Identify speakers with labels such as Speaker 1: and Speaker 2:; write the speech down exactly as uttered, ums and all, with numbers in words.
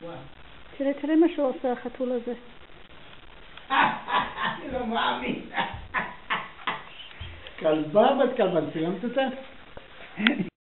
Speaker 1: תראה, תראה מה שהוא עושה, החתול הזה.
Speaker 2: אני לא מאמין. כלבה בת כלבה, צילמת אותה?